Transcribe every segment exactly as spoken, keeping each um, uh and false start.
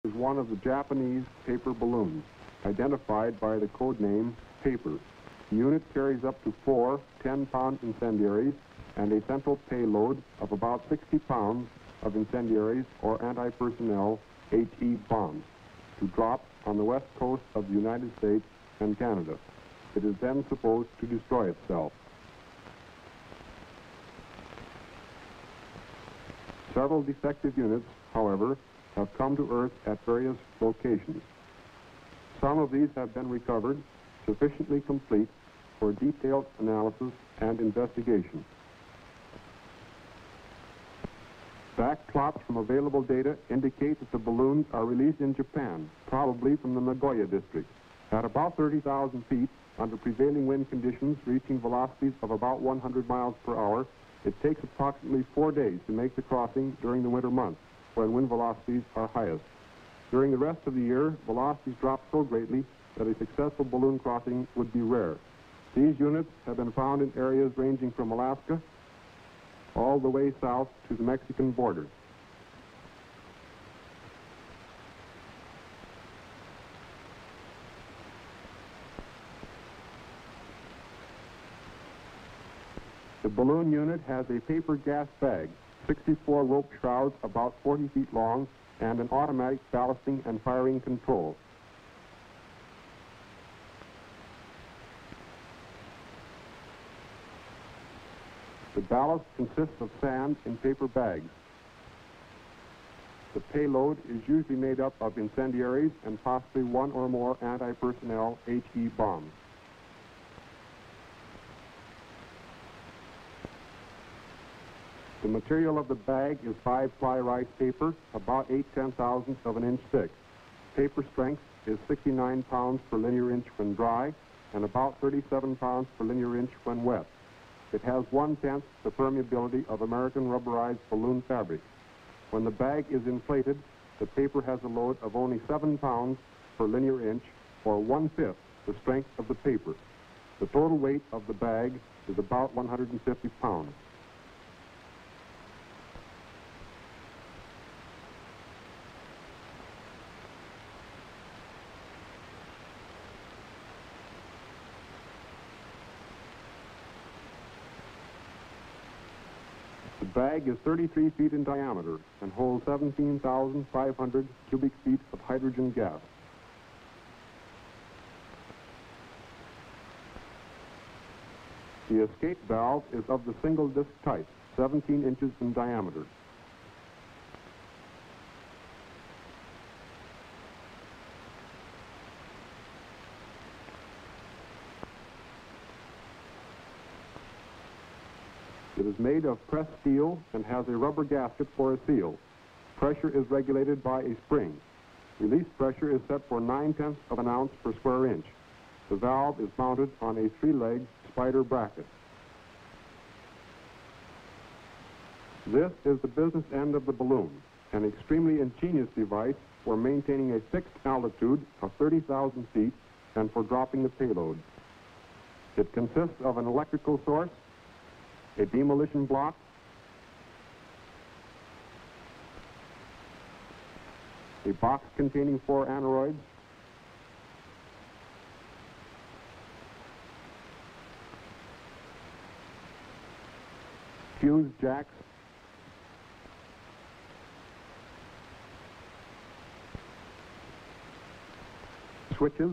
is one of the Japanese paper balloons, identified by the code name Paper. The unit carries up to four ten-pound incendiaries and a central payload of about sixty pounds of incendiaries or anti-personnel H E bombs to drop on the west coast of the United States and Canada. It is then supposed to destroy itself. Several defective units, however, have come to Earth at various locations. Some of these have been recovered, sufficiently complete for detailed analysis and investigation. Back plots from available data indicate that the balloons are released in Japan, probably from the Nagoya district, at about thirty thousand feet under prevailing wind conditions reaching velocities of about one hundred miles per hour. It takes approximately four days to make the crossing during the winter months, when wind velocities are highest. During the rest of the year, velocities drop so greatly that a successful balloon crossing would be rare. These units have been found in areas ranging from Alaska all the way south to the Mexican border. The balloon unit has a paper gas bag, sixty-four rope shrouds about forty feet long, and an automatic ballasting and firing control. The ballast consists of sand in paper bags. The payload is usually made up of incendiaries and possibly one or more anti-personnel H E bombs. The material of the bag is five-ply rice paper, about eight ten-thousandths of an inch thick. Paper strength is sixty-nine pounds per linear inch when dry and about thirty-seven pounds per linear inch when wet. It has one-tenth the permeability of American rubberized balloon fabric. When the bag is inflated, the paper has a load of only seven pounds per linear inch, or one-fifth the strength of the paper. The total weight of the bag is about one hundred fifty pounds. The bag is thirty-three feet in diameter and holds seventeen thousand five hundred cubic feet of hydrogen gas. The escape valve is of the single disc type, seventeen inches in diameter. It is made of pressed steel and has a rubber gasket for a seal. Pressure is regulated by a spring. Release pressure is set for nine-tenths of an ounce per square inch. The valve is mounted on a three-leg spider bracket. This is the business end of the balloon, an extremely ingenious device for maintaining a fixed altitude of thirty thousand feet and for dropping the payload. It consists of an electrical source, a demolition block, a box containing four aneroids, fuse jacks, switches,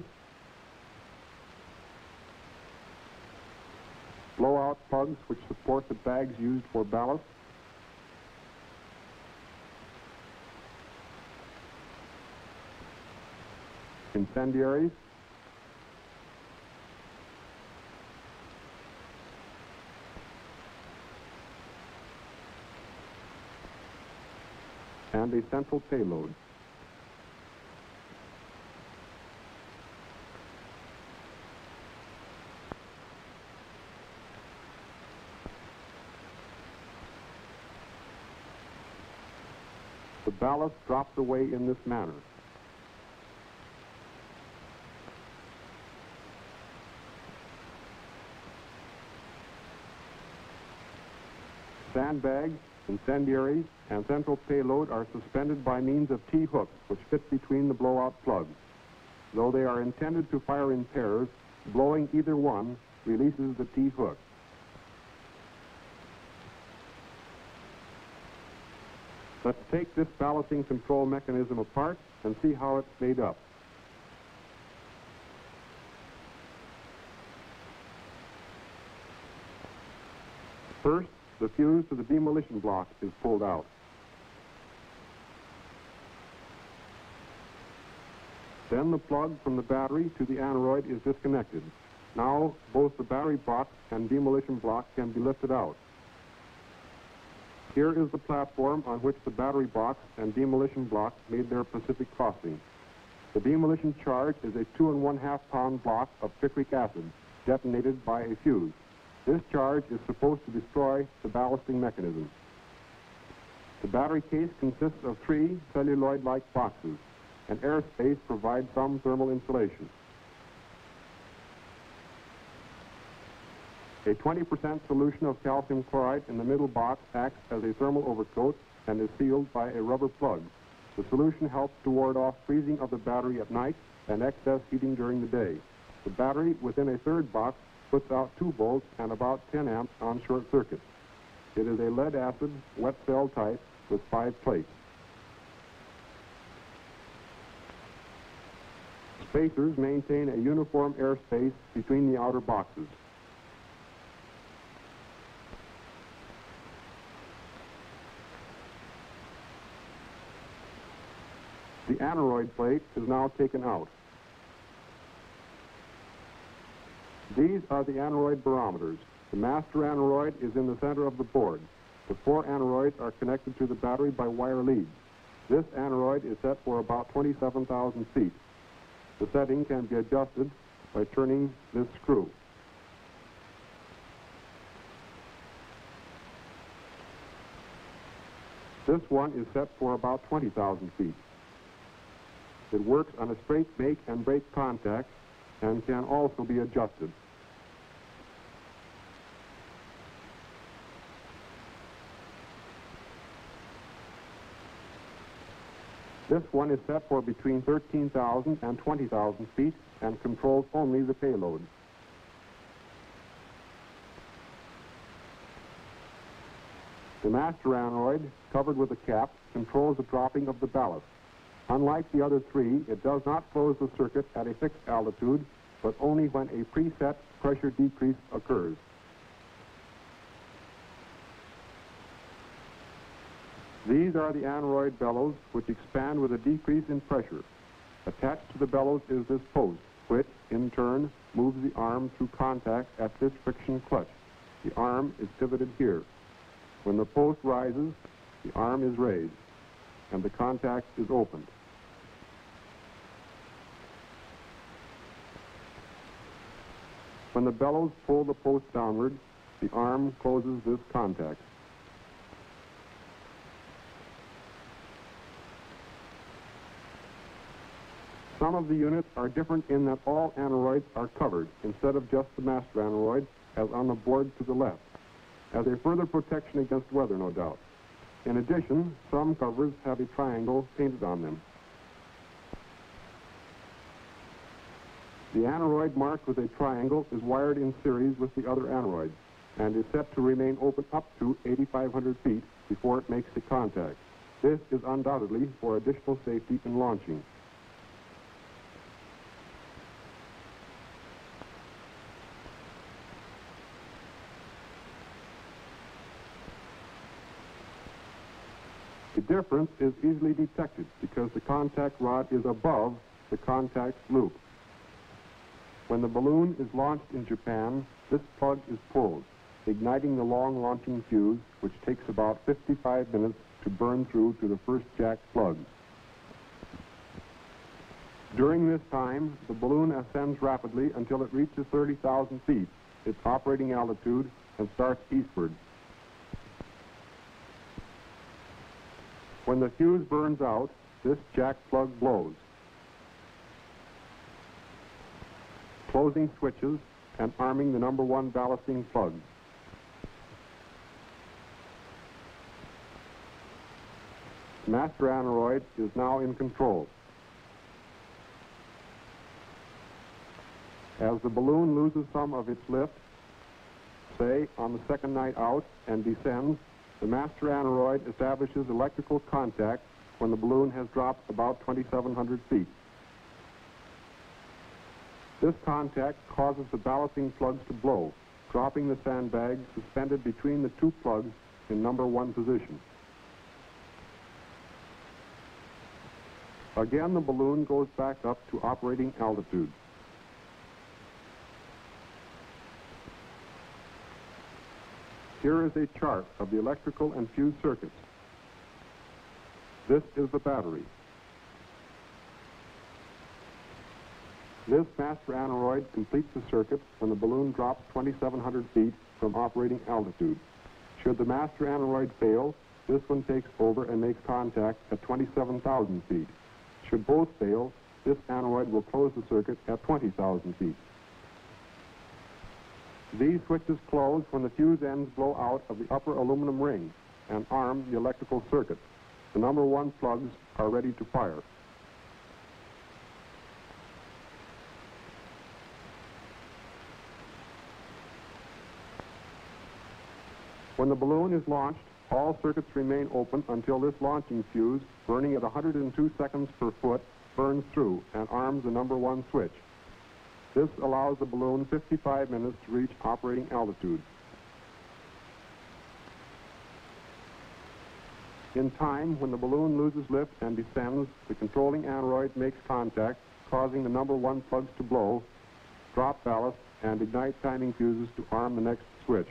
blowout plugs which support the bags used for ballast, incendiaries, and a central payload. The ballast drops away in this manner. Sandbag incendiaries, and central payload are suspended by means of T-hooks which fit between the blowout plugs. Though they are intended to fire in pairs, blowing either one releases the T-hook. Let's take this balancing control mechanism apart and see how it's made up. First, the fuse to the demolition block is pulled out. Then the plug from the battery to the aneroid is disconnected. Now, both the battery box and demolition block can be lifted out. Here is the platform on which the battery box and demolition block made their Pacific crossing. The demolition charge is a two and one half pound block of citric acid detonated by a fuse. This charge is supposed to destroy the ballasting mechanism. The battery case consists of three celluloid-like boxes, and airspace provides some thermal insulation. A twenty percent solution of calcium chloride in the middle box acts as a thermal overcoat and is sealed by a rubber plug. The solution helps to ward off freezing of the battery at night and excess heating during the day. The battery within a third box puts out two volts and about ten amps on short circuit. It is a lead-acid wet cell type with five plates. Spacers maintain a uniform airspace between the outer boxes. The aneroid plate is now taken out. These are the aneroid barometers. The master aneroid is in the center of the board. The four aneroids are connected to the battery by wire leads. This aneroid is set for about twenty-seven thousand feet. The setting can be adjusted by turning this screw. This one is set for about twenty thousand feet. It works on a straight make and break contact and can also be adjusted. This one is set for between thirteen thousand and twenty thousand feet and controls only the payload. The master aneroid, covered with a cap, controls the dropping of the ballast. Unlike the other three, it does not close the circuit at a fixed altitude, but only when a preset pressure decrease occurs. These are the aneroid bellows, which expand with a decrease in pressure. Attached to the bellows is this post, which, in turn, moves the arm through contact at this friction clutch. The arm is pivoted here. When the post rises, the arm is raised, and the contact is opened. When the bellows pull the post downward, the arm closes this contact. Some of the units are different in that all aneroids are covered instead of just the master aneroid, as on the board to the left, as a further protection against weather, no doubt. In addition, some covers have a triangle painted on them. The aneroid marked with a triangle is wired in series with the other aneroids and is set to remain open up to eighty-five hundred feet before it makes the contact. This is undoubtedly for additional safety in launching. The difference is easily detected because the contact rod is above the contact loop. When the balloon is launched in Japan, this plug is pulled, igniting the long launching fuse, which takes about fifty-five minutes to burn through to the first jack plugs. During this time, the balloon ascends rapidly until it reaches thirty thousand feet, its operating altitude, and starts eastward. When the fuse burns out, this jack plug blows, closing switches and arming the number one ballasting plug. The master aneroid is now in control. As the balloon loses some of its lift, say on the second night out, and descends, the master aneroid establishes electrical contact when the balloon has dropped about twenty-seven hundred feet. This contact causes the ballasting plugs to blow, dropping the sandbag suspended between the two plugs in number one position. Again, the balloon goes back up to operating altitude. Here is a chart of the electrical and fuse circuits. This is the battery. This master aneroid completes the circuit when the balloon drops twenty-seven hundred feet from operating altitude. Should the master aneroid fail, this one takes over and makes contact at twenty-seven thousand feet. Should both fail, this aneroid will close the circuit at twenty thousand feet. These switches close when the fuse ends blow out of the upper aluminum ring and arm the electrical circuit. The number one plugs are ready to fire. When the balloon is launched, all circuits remain open until this launching fuse, burning at one hundred two seconds per foot, burns through and arms the number one switch. This allows the balloon fifty-five minutes to reach operating altitude. In time, when the balloon loses lift and descends, the controlling aneroid makes contact, causing the number one plugs to blow, drop ballast, and ignite timing fuses to arm the next switch.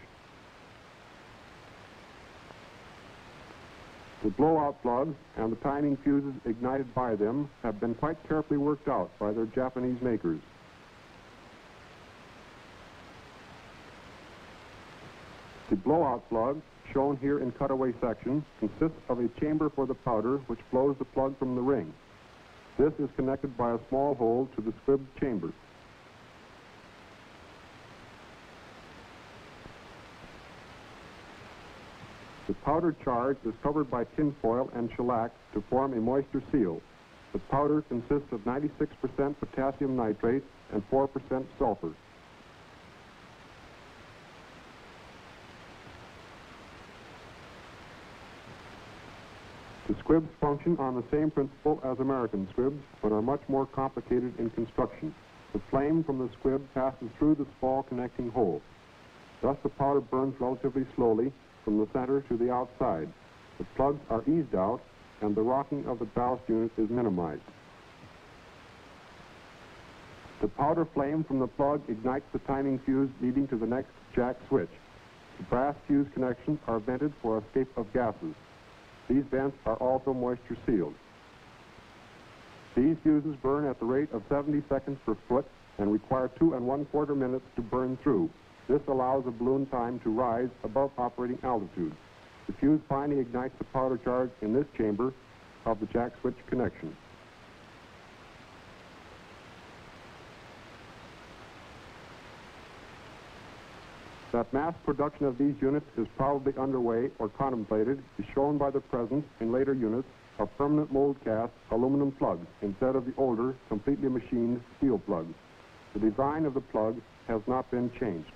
The blowout plugs and the timing fuses ignited by them have been quite carefully worked out by their Japanese makers. The blowout plug, shown here in cutaway section, consists of a chamber for the powder which blows the plug from the ring. This is connected by a small hole to the squib chamber. The powder charge is covered by tinfoil and shellac to form a moisture seal. The powder consists of ninety-six percent potassium nitrate and four percent sulfur. The squibs function on the same principle as American squibs, but are much more complicated in construction. The flame from the squib passes through the small connecting hole. Thus the powder burns relatively slowly from the center to the outside. The plugs are eased out, and the rocking of the ballast unit is minimized. The powder flame from the plug ignites the timing fuse leading to the next jack switch. The brass fuse connections are vented for escape of gases. These vents are also moisture sealed. These fuses burn at the rate of seventy seconds per foot and require two and one quarter minutes to burn through. This allows the balloon time to rise above operating altitude. The fuse finally ignites the powder charge in this chamber of the jack switch connection. That mass production of these units is probably underway or contemplated is shown by the presence in later units of permanent mold cast aluminum plugs instead of the older, completely machined steel plugs. The design of the plug has not been changed.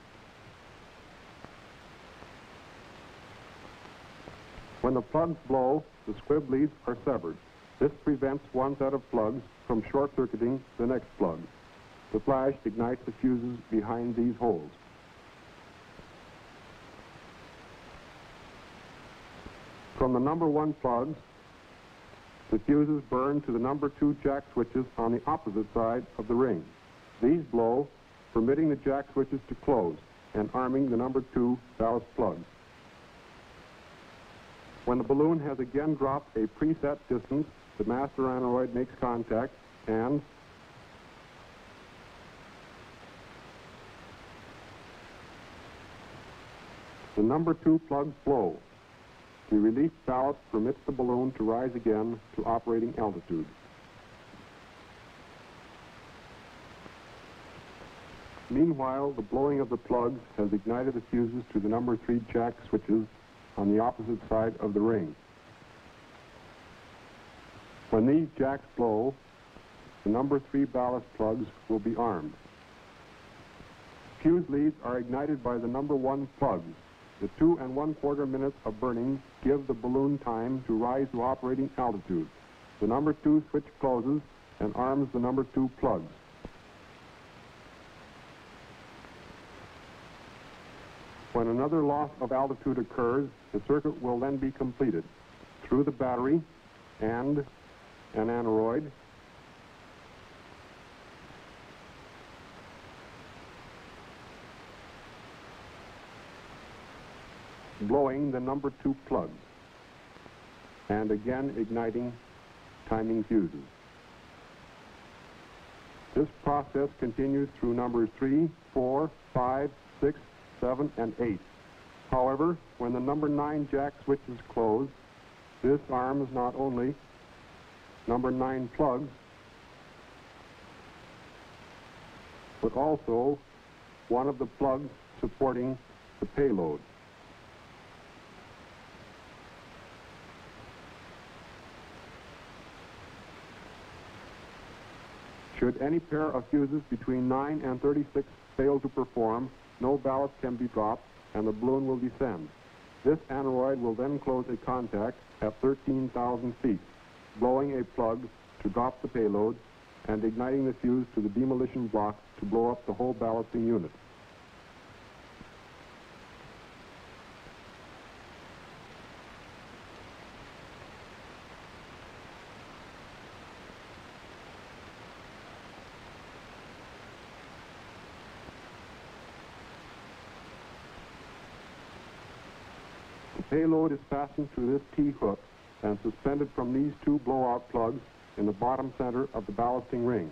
When the plugs blow, the squib leads are severed. This prevents one set of plugs from short-circuiting the next plug. The flash ignites the fuses behind these holes. From the number one plugs, the fuses burn to the number two jack switches on the opposite side of the ring. These blow, permitting the jack switches to close and arming the number two ballast plugs. When the balloon has again dropped a preset distance, the master aneroid makes contact and the number two plugs blow. The released ballast permits the balloon to rise again to operating altitude. Meanwhile, the blowing of the plugs has ignited the fuses to the number three jack switches on the opposite side of the ring. When these jacks blow, the number three ballast plugs will be armed. Fuse leads are ignited by the number one plugs. The two and one quarter minutes of burning give the balloon time to rise to operating altitude. The number two switch closes and arms the number two plugs. When another loss of altitude occurs, the circuit will then be completed through the battery and an aneroid, blowing the number two plugs, and again igniting timing fuses. This process continues through numbers three, four, five, six, seven, and eight. However, when the number nine jack switch is closed, this arms not only number nine plugs, but also one of the plugs supporting the payload. Should any pair of fuses between nine and thirty-six fail to perform, no ballast can be dropped and the balloon will descend. This aneroid will then close a contact at thirteen thousand feet, blowing a plug to drop the payload and igniting the fuse to the demolition block to blow up the whole ballasting unit. The payload is fastened to this T-hook and suspended from these two blowout plugs in the bottom center of the ballasting ring.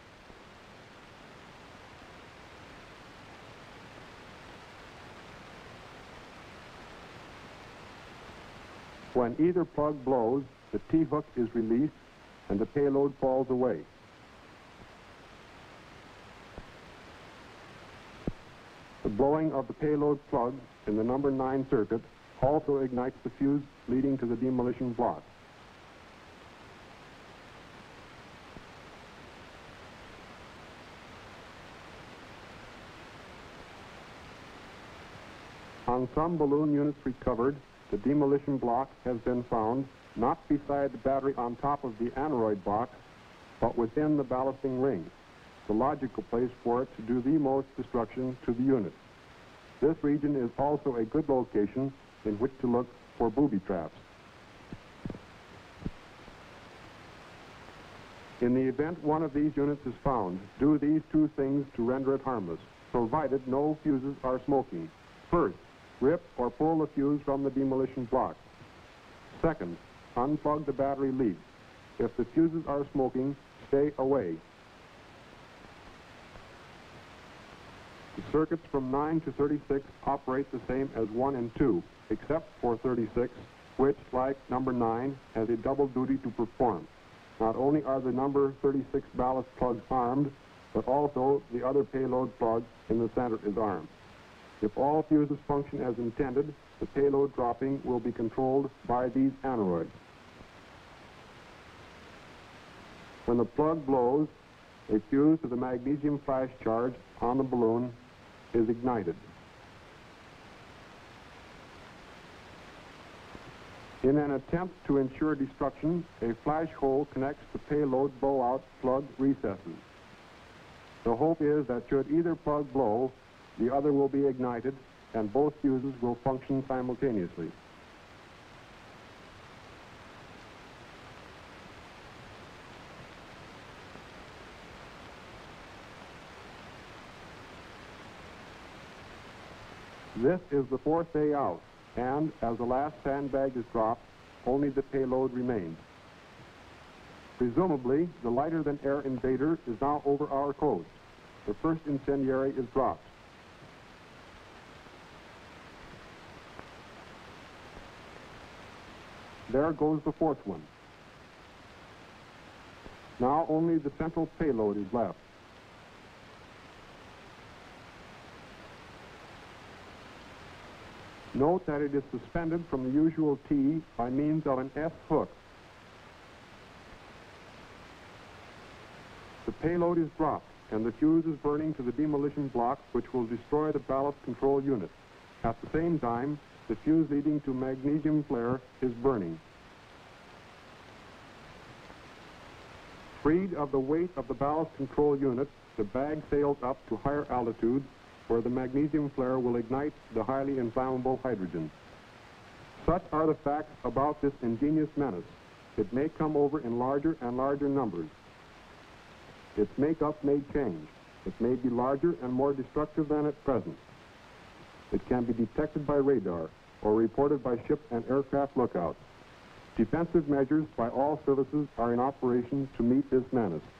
When either plug blows, the T-hook is released and the payload falls away. The blowing of the payload plug in the number nine circuit also ignites the fuse leading to the demolition block. On some balloon units recovered, the demolition block has been found not beside the battery on top of the aneroid box, but within the ballasting ring, the logical place for it to do the most destruction to the unit. This region is also a good location in which to look for booby traps. In the event one of these units is found, do these two things to render it harmless, provided no fuses are smoking. First, rip or pull the fuse from the demolition block. Second, unplug the battery lead. If the fuses are smoking, stay away. The circuits from nine to thirty-six operate the same as one and two, except for thirty-six, which, like number nine, has a double duty to perform. Not only are the number thirty-six ballast plugs armed, but also the other payload plug in the center is armed. If all fuses function as intended, the payload dropping will be controlled by these aneroids. When the plug blows, a fuse to the magnesium flash charge on the balloon is ignited. In an attempt to ensure destruction, a flash hole connects the payload blowout plug recesses. The hope is that should either plug blow, the other will be ignited and both fuses will function simultaneously. This is the fourth day out, and as the last sandbag is dropped, only the payload remains. Presumably, the lighter-than-air invader is now over our coast. The first incendiary is dropped. There goes the fourth one. Now only the central payload is left. Note that it is suspended from the usual T by means of an S hook. The payload is dropped, and the fuse is burning to the demolition block, which will destroy the ballast control unit. At the same time, the fuse leading to magnesium flare is burning. Freed of the weight of the ballast control unit, the bag sails up to higher altitudes, where the magnesium flare will ignite the highly inflammable hydrogen. Such are the facts about this ingenious menace. It may come over in larger and larger numbers. Its makeup may change. It may be larger and more destructive than at present. It can be detected by radar or reported by ship and aircraft lookouts. Defensive measures by all services are in operation to meet this menace.